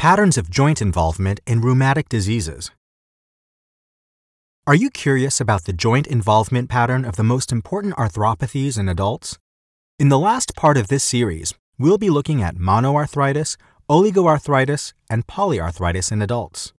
Patterns of joint involvement in rheumatic diseases. Are you curious about the joint involvement pattern of the most important arthropathies in adults? In the last part of this series, we'll be looking at monoarthritis, oligoarthritis, and polyarthritis in adults.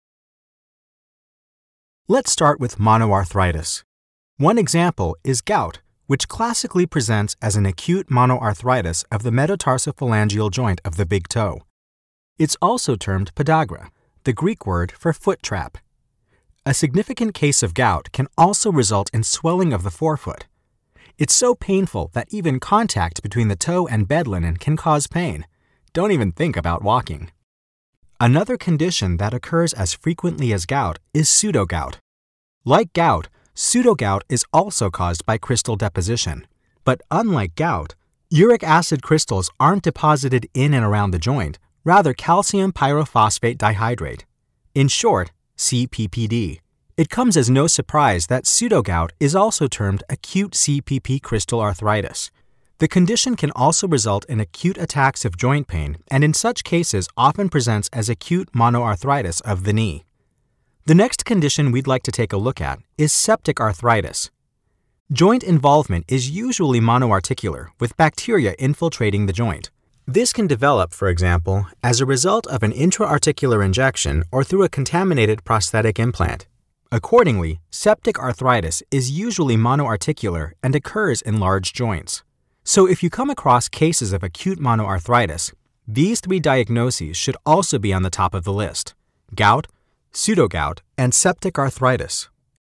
Let's start with monoarthritis. One example is gout, which classically presents as an acute monoarthritis of the metatarsophalangeal joint of the big toe. It's also termed podagra, the Greek word for foot trap. A significant case of gout can also result in swelling of the forefoot. It's so painful that even contact between the toe and bed linen can cause pain. Don't even think about walking. Another condition that occurs as frequently as gout is pseudogout. Like gout, pseudogout is also caused by crystal deposition. But unlike gout, uric acid crystals aren't deposited in and around the joint, rather calcium pyrophosphate dihydrate. In short, CPPD. It comes as no surprise that pseudogout is also termed acute CPP crystal arthritis. The condition can also result in acute attacks of joint pain and in such cases often presents as acute monoarthritis of the knee. The next condition we'd like to take a look at is septic arthritis. Joint involvement is usually monoarticular, with bacteria infiltrating the joint. This can develop, for example, as a result of an intra-articular injection or through a contaminated prosthetic implant. Accordingly, septic arthritis is usually monoarticular and occurs in large joints. So if you come across cases of acute monoarthritis, these three diagnoses should also be on the top of the list: gout, pseudogout, and septic arthritis.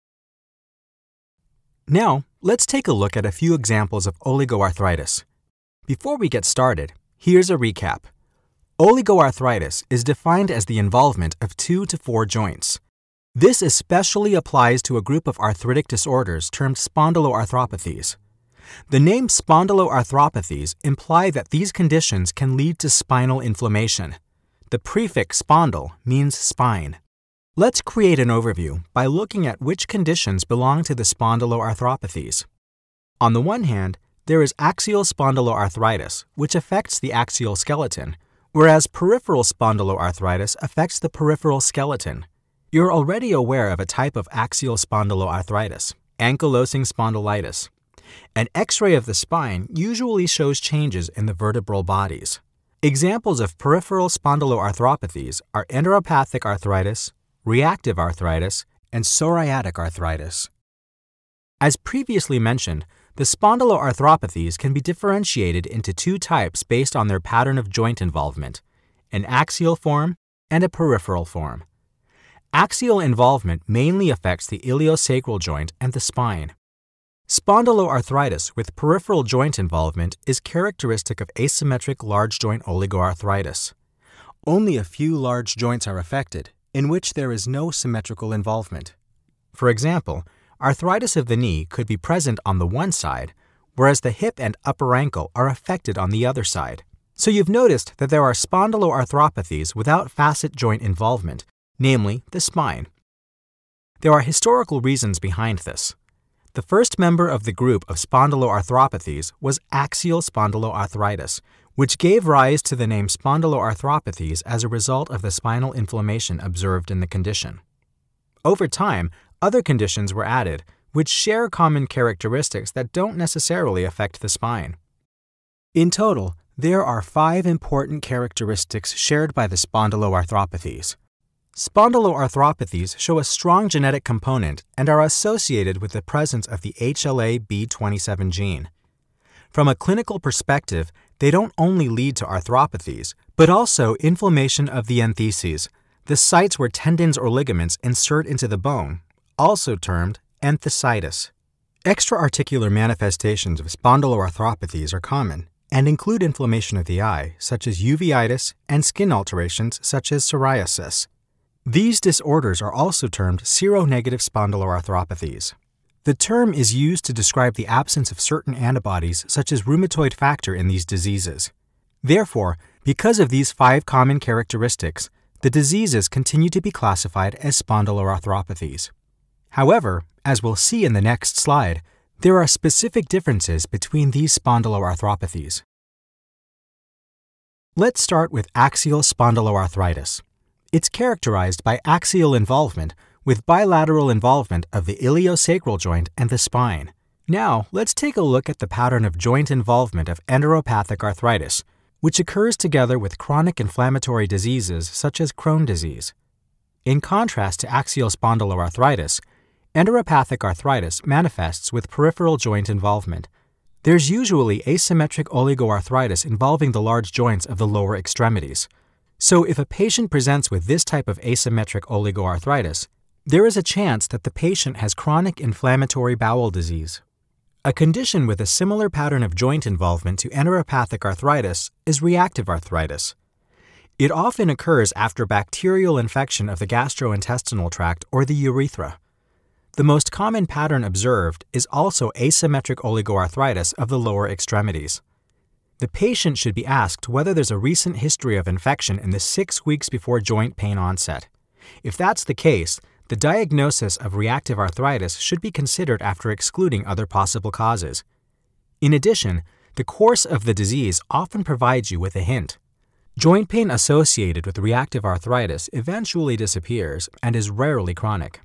Now, let's take a look at a few examples of oligoarthritis. Before we get started, here's a recap. Oligoarthritis is defined as the involvement of 2 to 4 joints. This especially applies to a group of arthritic disorders termed Spondyloarthropathies. The name Spondyloarthropathies imply that these conditions can lead to spinal inflammation. The prefix spondyle means spine. Let's create an overview by looking at which conditions belong to the Spondyloarthropathies. On the one hand, there is axial spondyloarthritis, which affects the axial skeleton, whereas peripheral spondyloarthritis affects the peripheral skeleton. You're already aware of a type of axial spondyloarthritis, ankylosing spondylitis. An X-ray of the spine usually shows changes in the vertebral bodies. Examples of peripheral spondyloarthropathies are enteropathic arthritis, reactive arthritis, and psoriatic arthritis. As previously mentioned, the Spondyloarthropathies can be differentiated into 2 types based on their pattern of joint involvement: an axial form and a peripheral form. Axial involvement mainly affects the iliosacral joint and the spine. Spondyloarthritis with peripheral joint involvement is characteristic of asymmetric large joint oligoarthritis. Only a few large joints are affected, in which there is no symmetrical involvement. For example, arthritis of the knee could be present on the one side, whereas the hip and upper ankle are affected on the other side. So you've noticed that there are spondyloarthropathies without facet joint involvement, namely the spine. There are historical reasons behind this. The first member of the group of spondyloarthropathies was axial spondyloarthritis, which gave rise to the name Spondyloarthropathies as a result of the spinal inflammation observed in the condition. Over time, other conditions were added, which share common characteristics that don't necessarily affect the spine. In total, there are 5 important characteristics shared by the Spondyloarthropathies. Spondyloarthropathies show a strong genetic component and are associated with the presence of the HLA-B27 gene. From a clinical perspective, they don't only lead to arthropathies, but also inflammation of the entheses, the sites where tendons or ligaments insert into the bone, also termed enthesitis. Extra-articular manifestations of spondyloarthropathies are common and include inflammation of the eye, such as uveitis, and skin alterations, such as psoriasis. These disorders are also termed seronegative spondyloarthropathies. The term is used to describe the absence of certain antibodies such as rheumatoid factor in these diseases. Therefore, because of these 5 common characteristics, the diseases continue to be classified as spondyloarthropathies. However, as we'll see in the next slide, there are specific differences between these spondyloarthropathies. Let's start with axial spondyloarthritis. It's characterized by axial involvement with bilateral involvement of the iliosacral joint and the spine. Now, let's take a look at the pattern of joint involvement of enteropathic arthritis, which occurs together with chronic inflammatory diseases such as Crohn's disease. In contrast to axial spondyloarthritis, enteropathic arthritis manifests with peripheral joint involvement. There's usually asymmetric oligoarthritis involving the large joints of the lower extremities. So if a patient presents with this type of asymmetric oligoarthritis, there is a chance that the patient has chronic inflammatory bowel disease. A condition with a similar pattern of joint involvement to enteropathic arthritis is reactive arthritis. It often occurs after bacterial infection of the gastrointestinal tract or the urethra. The most common pattern observed is also asymmetric oligoarthritis of the lower extremities. The patient should be asked whether there's a recent history of infection in the 6 weeks before joint pain onset. If that's the case, the diagnosis of reactive arthritis should be considered after excluding other possible causes. In addition, the course of the disease often provides you with a hint. Joint pain associated with reactive arthritis eventually disappears and is rarely chronic.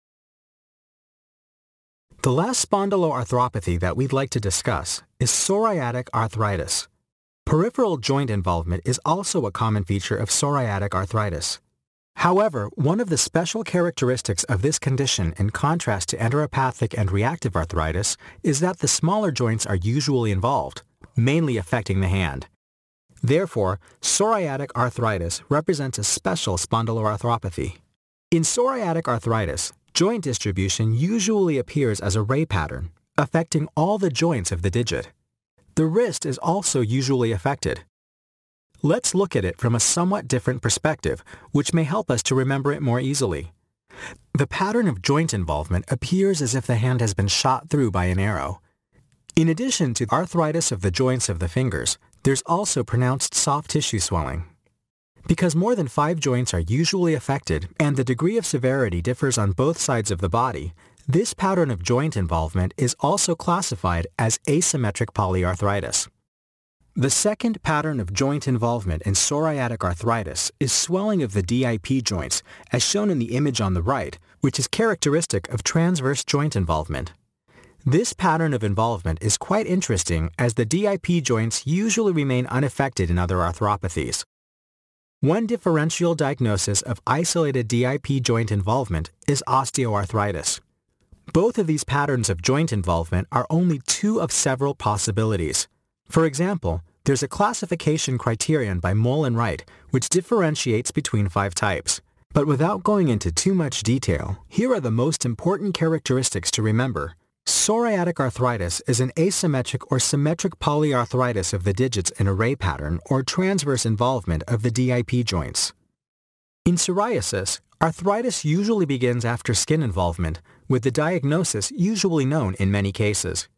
The last spondyloarthropathy that we'd like to discuss is psoriatic arthritis. Peripheral joint involvement is also a common feature of psoriatic arthritis. However, one of the special characteristics of this condition in contrast to enteropathic and reactive arthritis is that the smaller joints are usually involved, mainly affecting the hand. Therefore, psoriatic arthritis represents a special spondyloarthropathy. In psoriatic arthritis, joint distribution usually appears as a ray pattern, affecting all the joints of the digit. The wrist is also usually affected. Let's look at it from a somewhat different perspective, which may help us to remember it more easily. The pattern of joint involvement appears as if the hand has been shot through by an arrow. In addition to arthritis of the joints of the fingers, there's also pronounced soft tissue swelling. Because more than 5 joints are usually affected and the degree of severity differs on both sides of the body, this pattern of joint involvement is also classified as asymmetric polyarthritis. The second pattern of joint involvement in psoriatic arthritis is swelling of the DIP joints, as shown in the image on the right, which is characteristic of transverse joint involvement. This pattern of involvement is quite interesting as the DIP joints usually remain unaffected in other arthropathies. One differential diagnosis of isolated DIP joint involvement is osteoarthritis. Both of these patterns of joint involvement are only 2 of several possibilities. For example, there's a classification criterion by Moll and Wright which differentiates between 5 types. But without going into too much detail, here are the most important characteristics to remember. Psoriatic arthritis is an asymmetric or symmetric polyarthritis of the digits in a ray pattern or transverse involvement of the DIP joints. In psoriasis, arthritis usually begins after skin involvement, with the diagnosis usually known in many cases.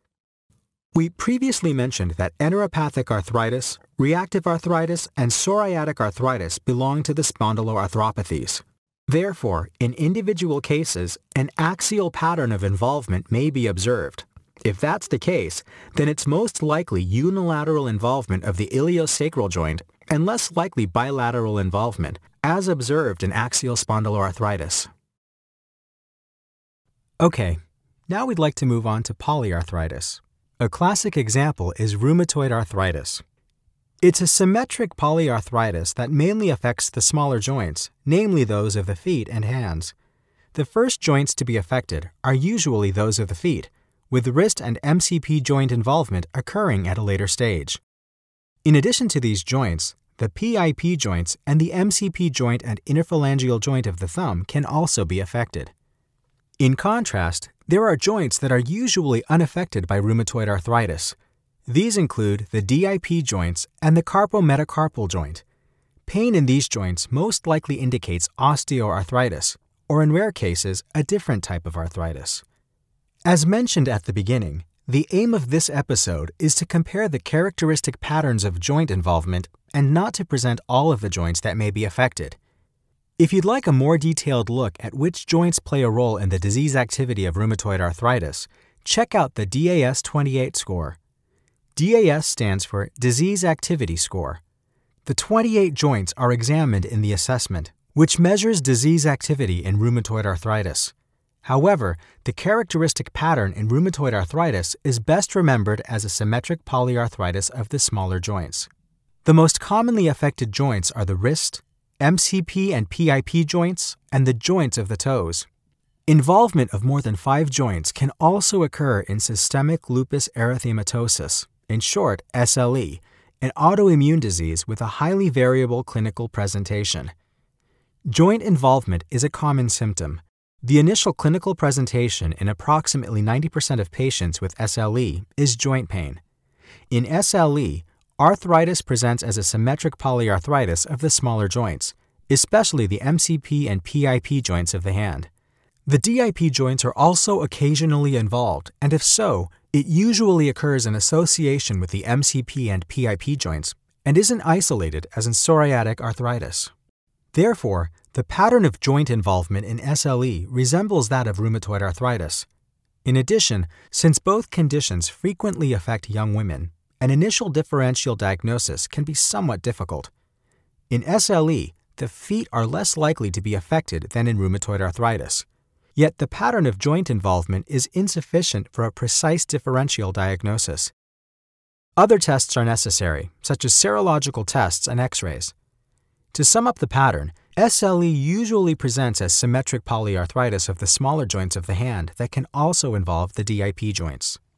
We previously mentioned that enteropathic arthritis, reactive arthritis, and psoriatic arthritis belong to the spondyloarthropathies. Therefore, in individual cases, an axial pattern of involvement may be observed. If that's the case, then it's most likely unilateral involvement of the iliosacral joint and less likely bilateral involvement, as observed in axial spondyloarthritis. Okay, now we'd like to move on to polyarthritis. A classic example is rheumatoid arthritis. It's a symmetric polyarthritis that mainly affects the smaller joints, namely those of the feet and hands. The first joints to be affected are usually those of the feet, with wrist and MCP joint involvement occurring at a later stage. In addition to these joints, the PIP joints and the MCP joint and interphalangeal joint of the thumb can also be affected. In contrast, there are joints that are usually unaffected by rheumatoid arthritis. These include the DIP joints and the carpometacarpal joint. Pain in these joints most likely indicates osteoarthritis, or in rare cases, a different type of arthritis. As mentioned at the beginning, the aim of this episode is to compare the characteristic patterns of joint involvement and not to present all of the joints that may be affected. If you'd like a more detailed look at which joints play a role in the disease activity of rheumatoid arthritis, check out the DAS-28 score. DAS stands for Disease Activity Score. The 28 joints are examined in the assessment, which measures disease activity in rheumatoid arthritis. However, the characteristic pattern in rheumatoid arthritis is best remembered as a symmetric polyarthritis of the smaller joints. The most commonly affected joints are the wrist, MCP and PIP joints, and the joints of the toes. Involvement of more than 5 joints can also occur in systemic lupus erythematosus, in short SLE, an autoimmune disease with a highly variable clinical presentation. Joint involvement is a common symptom. The initial clinical presentation in approximately 90% of patients with SLE is joint pain. In SLE, arthritis presents as a symmetric polyarthritis of the smaller joints, especially the MCP and PIP joints of the hand. The DIP joints are also occasionally involved, and if so, it usually occurs in association with the MCP and PIP joints and isn't isolated as in psoriatic arthritis. Therefore, the pattern of joint involvement in SLE resembles that of rheumatoid arthritis. In addition, since both conditions frequently affect young women, an initial differential diagnosis can be somewhat difficult. In SLE, the feet are less likely to be affected than in rheumatoid arthritis. Yet the pattern of joint involvement is insufficient for a precise differential diagnosis. Other tests are necessary, such as serological tests and X-rays. To sum up the pattern, SLE usually presents as symmetric polyarthritis of the smaller joints of the hand that can also involve the DIP joints.